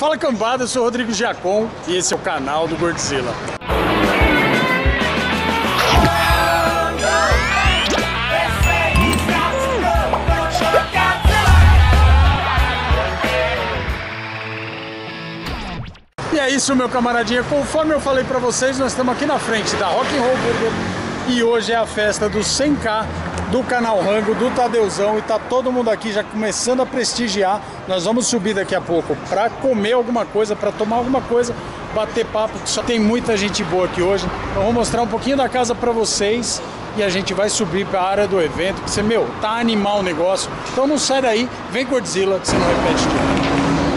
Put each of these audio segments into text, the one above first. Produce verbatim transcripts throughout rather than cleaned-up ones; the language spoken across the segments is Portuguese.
Fala cambada, eu sou o Rodrigo Giacom e esse é o canal do Godzilla. E é isso, meu camaradinha, conforme eu falei pra vocês, nós estamos aqui na frente da Rock and Roll Burger e hoje é a festa do cem K do canal Rango, do Tadeuzão, e tá todo mundo aqui já começando a prestigiar. Nós vamos subir daqui a pouco pra comer alguma coisa, pra tomar alguma coisa, bater papo, que só tem muita gente boa aqui hoje. Então vou mostrar um pouquinho da casa pra vocês e a gente vai subir pra área do evento, que você, meu, tá animal o negócio. Então não sai daí, vem Godzilla, que você não repete tudo.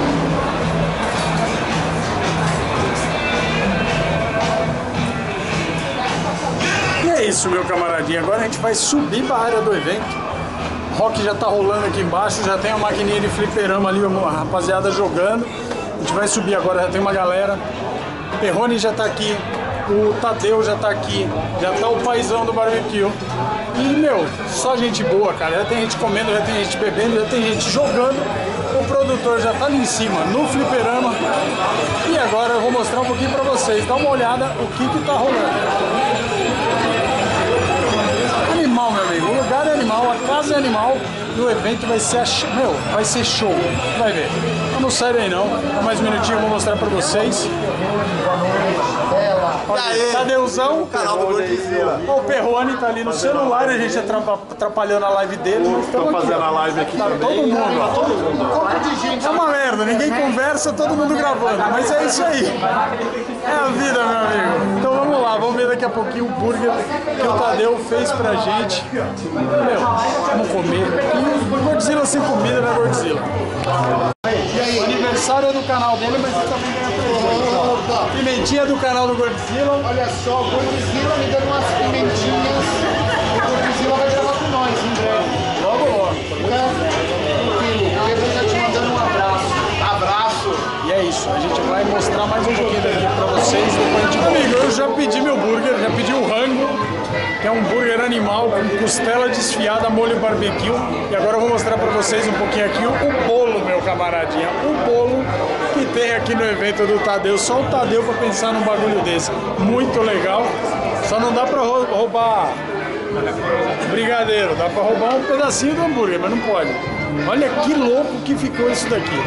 É isso, meu camaradinho, agora a gente vai subir para a área do evento. Rock já tá rolando aqui embaixo, já tem a maquininha de fliperama ali, a rapaziada jogando. A gente vai subir agora, já tem uma galera. Perrone já tá aqui, o Tadeu já tá aqui, já tá o paizão do barbecue. E, meu, só gente boa, cara. Já tem gente comendo, já tem gente bebendo, já tem gente jogando. O produtor já tá ali em cima, no fliperama. E agora eu vou mostrar um pouquinho pra vocês. Dá uma olhada o que que tá rolando. Animal, meu amigo, o lugar é animal, a casa é animal e o evento vai ser, a... meu, vai ser show, vai ver. Não sai daí não, há mais um minutinho eu vou mostrar pra vocês. Olha, Tadeuzão, o canal do Godzilla. O Perrone tá ali no celular, a gente atrapalhando a live dele. Estão fazendo a live aqui tá também. Todo mundo, ó, todo mundo. É uma merda, ninguém conversa, todo mundo gravando, mas é isso aí. É a vida, meu amigo. Então vamos lá, vamos ver daqui a pouquinho o burger que o Tadeu fez pra gente. Meu, vamos comer. E Godzilla sem comida não é Godzilla. O aniversário é do canal dele, mas ele também ganha presente. Pimentinha do canal do Godzilla. Olha só, o Godzilla me dando umas pimentinhas. O Godzilla vai gravar com nós em breve. Logo, logo. O Pedro tá te mandando um abraço. Abraço! E é isso, a gente vai mostrar mais um pouquinho daqui pra vocês. Depois a gente... Amigo, eu já pedi meu burger, já pedi o Rango, que é um burger animal com costela desfiada, molho barbecue. E agora eu vou mostrar pra vocês um pouquinho aqui o, o bolo, meu camaradinha. O bolo que tem aqui no evento do Tadeu. Só o Tadeu pra pensar num bagulho desse. Muito legal. Só não dá pra roubar brigadeiro. Dá pra roubar um pedacinho do hambúrguer, mas não pode. Olha que louco que ficou isso daqui.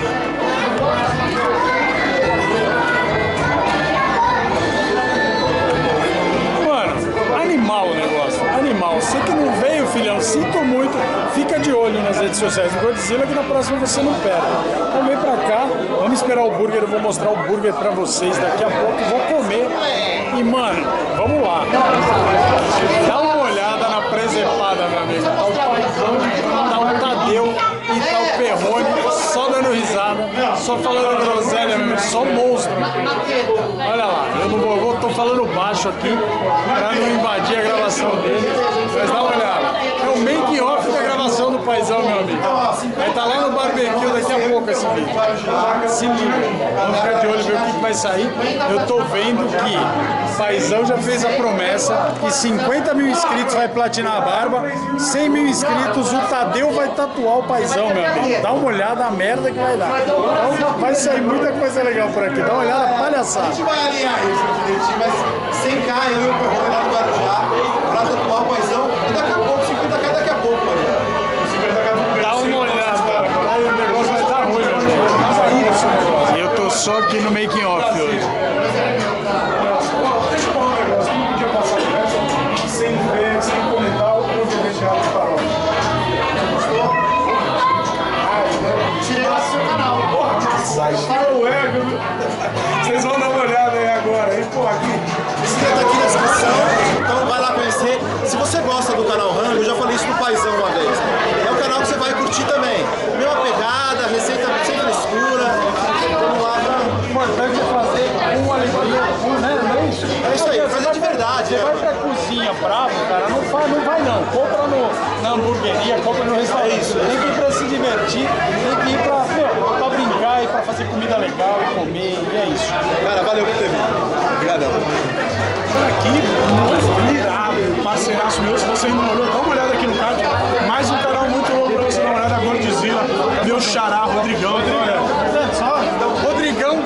Animal o negócio, animal. Você que não veio, filhão, sinto muito. Fica de olho nas redes sociais do Godzilla que na próxima você não perde. Então vem pra cá, vamos esperar o burger. Eu vou mostrar o burger pra vocês daqui a pouco. Vou comer e, mano, vamos lá. Dá uma olhada na presepada, meu amigo. Tá o paizão, tá o Tadeu e tá o Perrone só dando risada, só falando groselha, meu amigo, só monstro. Olha lá, eu não vou, eu tô falando baixo aqui pra não invadir a gravação dele, mas dá uma olhada. É o making off da gravação do paizão, meu amigo. Vai estar lá no barbecue daqui a pouco esse vídeo. Se liga, vamos ficar de olho, ver o que vai sair. Eu tô vendo que o paizão já fez a promessa que cinquenta mil inscritos vai platinar a barba, cem mil inscritos o Tadeu vai tatuar o paizão, meu amigo. Dá uma olhada a merda que vai dar. Então vai sair muita coisa legal por aqui. Dá uma olhada, palhaçada. A gente vai alinhar isso, a gente vai cem K, eu e o Perrone lá no Guarujá, pra tatuar o paizão, e daqui a pouco, cinquenta K daqui a pouco, mano. cinquenta K do Dá uma olhada, aí o negócio vai dar ruim, meu amigo. Eu tô só aqui no making off hoje. Sem ver, sem comentar, o que eu deixar de falar. Gostou? Tirei lá do seu canal. Para o ego. Vocês vão dar uma olhada aí agora, hein? Pô, aqui. Esse vídeo tá aqui na descrição, então vai lá conhecer. Se você gosta do canal Rango, eu já falei isso pro paizão uma vez. É um canal que você vai curtir também. Mesma pegada, receita sem frescura. Vamos lá, O importante é fazer uma alegria, um, né? Não é isso? É isso aí, fazer de verdade. Você É. vai pra cozinha bravo, cara, não, faz, não vai não. Compra no, na hamburgueria, compra no restaurante. É isso, é tem que ir pra se divertir, tem que ir pra, meu, pra brincar e pra fazer comida legal e comer, e é isso. Cara, valeu por ter vindo. Obrigadão. Aqui, irado, parceiraço meu, se você ainda não olhou, dá uma olhada aqui no card. Mais um canal muito louco pra você dar uma olhada, Godzilla, meu xará, Rodrigão. Então, olha, só, Rodrigão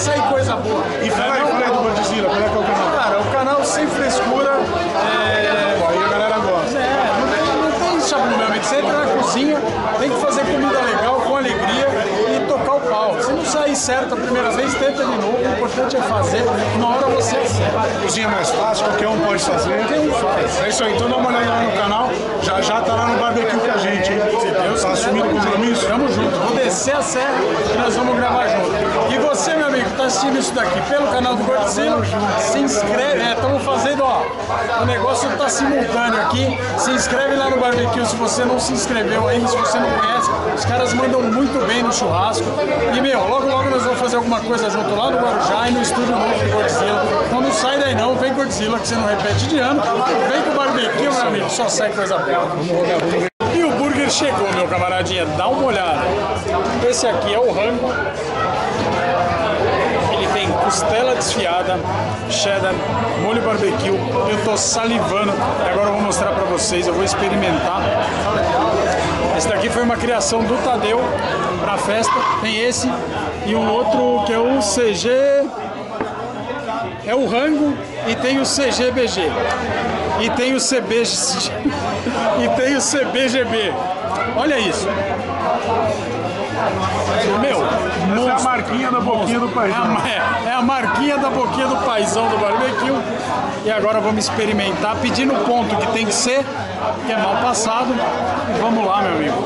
sair coisa boa. E fala aí, fala aí do Godzilla, qual é que é o canal? Cara, o canal sem frescura. É... Pô, aí a galera gosta. É, não tem, não tem chabu, meu amigo. Você entra na cozinha, tem que fazer comida legal, com alegria e tocar o pau. Se não sair certo a primeira vez, tenta de novo. O importante é fazer, na hora você acerta. Cozinha mais fácil, qualquer um pode fazer. Qualquer um faz. É isso aí, então dá uma olhada lá no canal. Já já tá lá no barbecue com a gente, hein? Se Deus tá assumindo o compromisso. Tamo junto. Vou descer a serra e nós vamos gravar junto. E você, meu amigo, tá assistindo isso daqui pelo canal do Godzilla, se inscreve. É, estamos fazendo, ó, o negócio tá simultâneo aqui. Se inscreve lá no barbecue se você não se inscreveu ainda, se você não conhece. Os caras mandam muito bem no churrasco. E, meu, logo, logo nós vamos fazer alguma coisa junto lá no Guarujá e no estúdio novo do Godzilla. Então não sai daí não, vem Godzilla que você não repete de ano. Vem com o barbecue, meu amigo, só sai coisa boa. Vamos rodar, vamos ver. E o burger chegou, meu camaradinha, dá uma olhada. Esse aqui é o rango. Ele tem costela desfiada, cheddar, molho barbecue. Eu tô salivando e agora eu vou mostrar pra vocês, eu vou experimentar. Esse daqui foi uma criação do Tadeu pra festa. Tem esse e um outro que é o C G... É o rango e tem o C G B G. E tem o C B G... e tem o C B G B. Olha isso. Meu, essa é a marquinha da boquinha do paizão. É a, é a marquinha da boquinha do paizão do barbecue. E agora vamos experimentar, pedindo o ponto que tem que ser, que é mal passado. E vamos lá, meu amigo.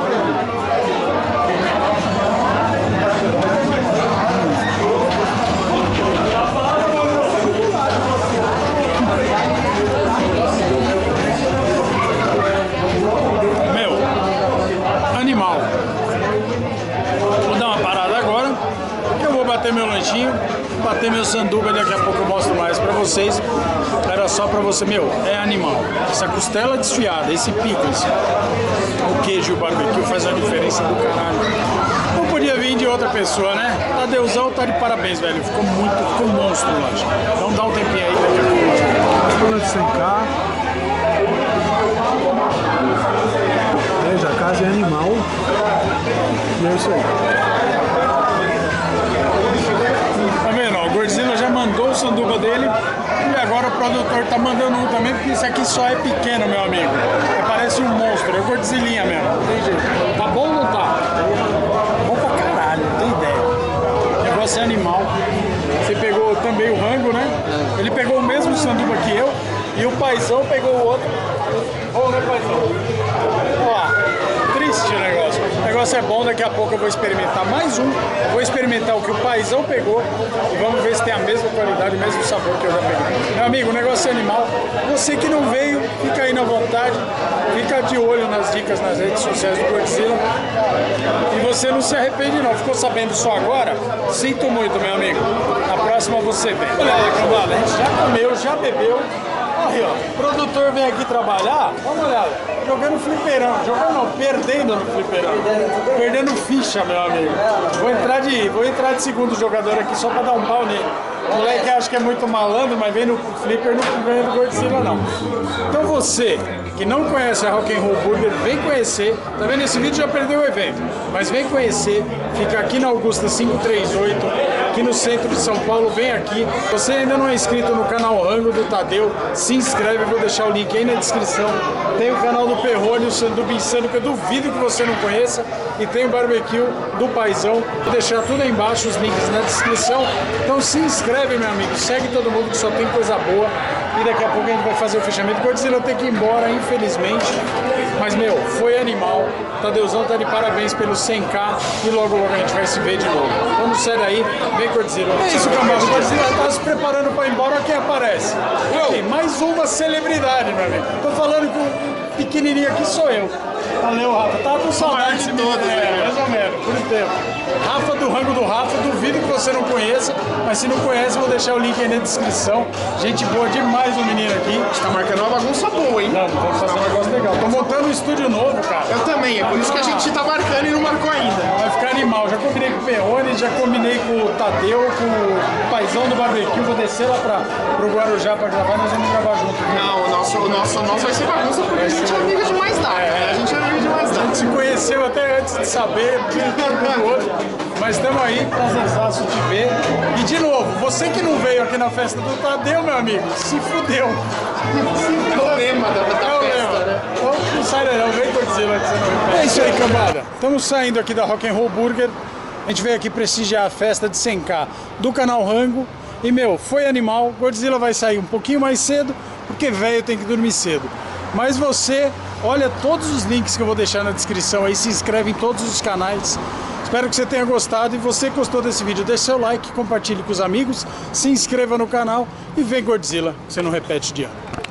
Bater meu lanchinho, bater meu sanduba, daqui a pouco eu mostro mais pra vocês. Era só pra você, meu, é animal. Essa costela desfiada, esse picles, o queijo e o barbecue faz a diferença do caralho. Não podia vir de outra pessoa, né? Tadeuzão tá de parabéns, velho. Ficou muito, ficou um monstro, lanche. Então dá um tempinho aí, daqui a pouco. Costela de cem K. Veja, a casa é animal. E é isso aí. O Godzilla já mandou o sanduba dele e agora o produtor tá mandando um também, porque isso aqui só é pequeno, meu amigo. É, parece um monstro, é Godzillinha mesmo, não tem jeito. Tá bom ou não tá? Bom pra caralho, não tem ideia. O negócio é animal. Você pegou também o rango, né? Ele pegou o mesmo sanduba que eu e o paizão pegou o outro. Bom, né, paizão? Ó lá, triste o negócio. O negócio é bom, daqui a pouco eu vou experimentar mais um. Vou experimentar o que o paizão pegou e vamos ver se tem a mesma qualidade, o mesmo sabor que eu já peguei. Meu amigo, o negócio é animal. Você que não veio, fica aí na vontade. Fica de olho nas dicas nas redes sociais do Godzilla. E você não se arrepende não. Ficou sabendo só agora? Sinto muito, meu amigo. Na próxima você vem. Olha aí, cambada, a gente já comeu, já bebeu. Aí, ó, o produtor vem aqui trabalhar, dá uma olhada, jogando fliperão, jogando não, perdendo no fliperão, perdendo ficha, meu amigo. Vou entrar de, vou entrar de segundo jogador aqui só pra dar um pau nele. O moleque acha que é muito malandro, mas vem no flipper, não ganha do Godzilla não. Então você que não conhece a Rock'n'Roll Burger, vem conhecer. Tá vendo? Esse vídeo já perdeu o evento, mas vem conhecer. Fica aqui na Augusta quinhentos e trinta e oito, aqui no centro de São Paulo. Vem aqui. Se você ainda não é inscrito no canal Rango do Tadeu, se inscreve. Vou deixar o link aí na descrição. Tem o canal do Perrone, o Sanduba Insano, que eu duvido que você não conheça. E tem o barbecue do paizão. Vou deixar tudo aí embaixo, os links na descrição. Então se inscreve, meu amigo. Segue todo mundo que só tem coisa boa. E daqui a pouco a gente vai fazer o fechamento. Godzilla tem que ir embora, infelizmente. Mas, meu, foi animal. Tadeuzão tá de parabéns pelo cem K. E logo, logo a gente vai se ver de novo. Vamos sair daí. Vem, Godzilla. É isso, cambada. O Godzilla tá se preparando pra ir embora. Quem aparece? Ei, mais uma celebridade, meu amigo. Tô falando que o pequenininho aqui sou eu. Valeu, Rafa. Tava com saudade de todos, né? Mais ou menos, por um tempo. Rafa do Rango do Rafa, duvido que você não conheça, mas se não conhece, vou deixar o link aí na descrição. Gente boa demais o menino aqui. A gente tá marcando uma bagunça boa, hein? Não, vamos fazer um negócio legal. Tô montando um estúdio novo, cara. Eu também, é por isso que a gente tá marcando e não marcou ainda. Vai ficar animal. Já combinei com o Perrone, já combinei com o Tadeu, com o paizão do barbecue, vou descer lá pra, pro Guarujá pra gravar, nós vamos gravar junto. Não, o nosso, o nosso, o nosso vai ser bagunça porque a gente é amigo de mais nada, né? A gente é amigo de mais A nada. gente se conheceu até antes de saber um do outro, mas estamos aí, prazerzaço te ver. E de novo, você que não veio aqui na festa do Tadeu, meu amigo, se fudeu. É o lema da, da É o festa, lema. né? Então, não sai daí, não, vem Godzilla que você não repete. É isso aí, cambada. Estamos saindo aqui da Rock and Roll Burger. A gente veio aqui prestigiar a festa de cem K do canal Rango. E, meu, foi animal. Godzilla vai sair um pouquinho mais cedo, porque velho tem que dormir cedo. Mas você, olha todos os links que eu vou deixar na descrição aí, se inscreve em todos os canais. Espero que você tenha gostado. E você que gostou desse vídeo, deixe seu like, compartilhe com os amigos, se inscreva no canal e vem Godzilla, que você não repete de ano.